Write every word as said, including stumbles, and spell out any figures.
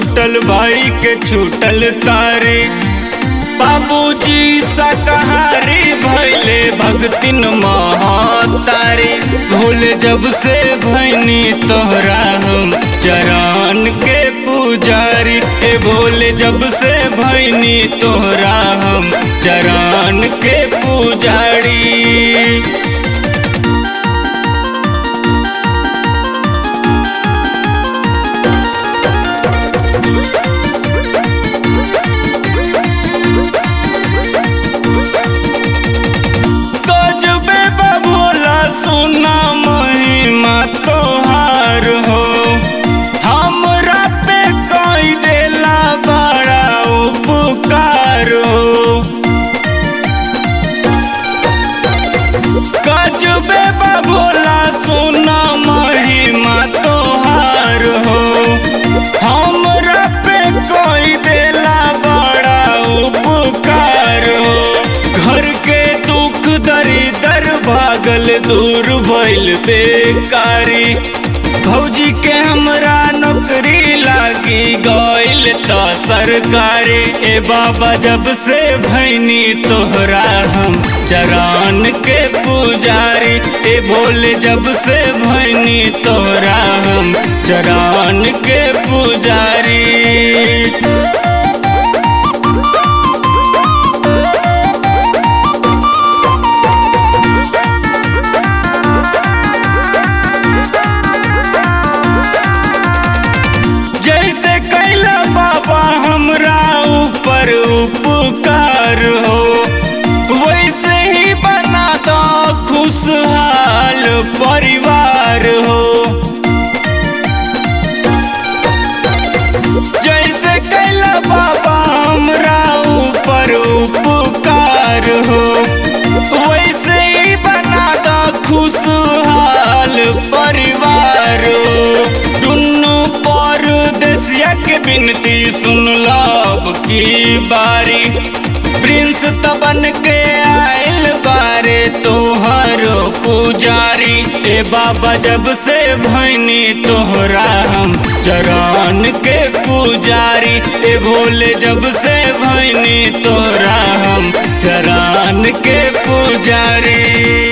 छूटल भाई के छूटल तारे। बाबूजी शाकाहारी भैले भगतिन महातारे। भोले जब से भैनी तोहरा हम चरण के पुजारी। ए भोले जब से भैनी तोहरा हम चरण के पुजारी। सुना महिमा तोहार हो, हमरा पे कोई देला बड़ा उपकार हो। गजबे भोला सुना महिमा तोहार हो, हमरा पे कोई देला बड़ा उपकार हो। घर के दुख दरिदर भागल दूर भइल बेकारी। भौजी के हमरा नौकरी लागी गइल त सरकारी। ए बाबा जब से भैनी तोहरा हम चरण के पुजारी। ए भोले जब से भैनी तोहरा हम चरण के पुजारी। जैसे कैला बाबा हमरा ऊपर उपकार हो, वैसे ही बना दो खुशहाल परिवार हो। जैसे कैला बाबा हमरा ऊपर उपकार हो, वैसे ही बना दो खुशहाल परिवार हो। दुन्नों परदेसिया के बिनती सुन लब की बारी। प्रिंस तबन के आइल बारे तोहर पुजारी। ए बाबा जब से भैनी तोहरा हम चरण के पुजारी। ए भोले जब से भैनी तोहरा हम चरण के पुजारी।